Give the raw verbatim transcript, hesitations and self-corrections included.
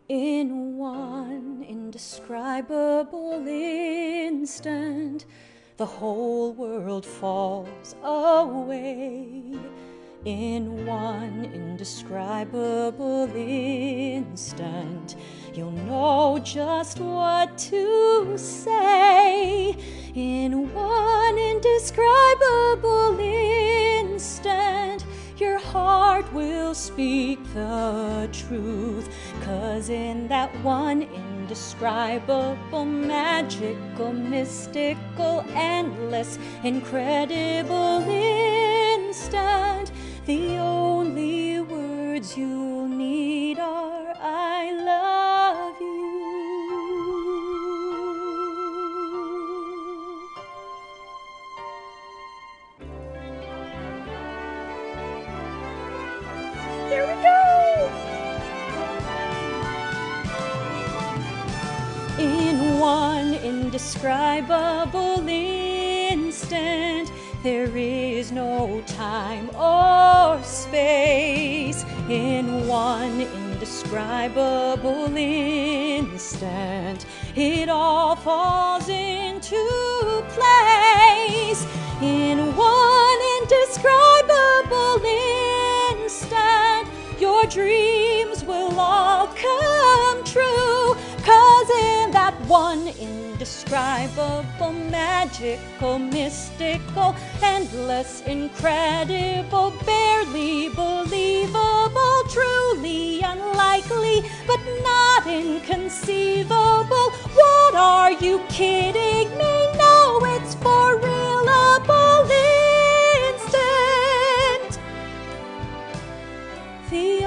In one indescribable instant, the whole world falls away. In one indescribable instant, you'll know just what to say. In one indescribable instant, your heart will speak the truth. 'Cause in that one indescribable, magical, mystical, endless, incredible instant, the only words you'll need are "I love you." There we go! In one indescribable instant, there is no time or space. In one indescribable instant, it all falls into place. In one indescribable instant, your dreams will all come true. 'Cause in that one indescribable, magical, mystical, endless, incredible, barely believable, truly unlikely, but not inconceivable. What are you kidding me? No, it's for realable instant. The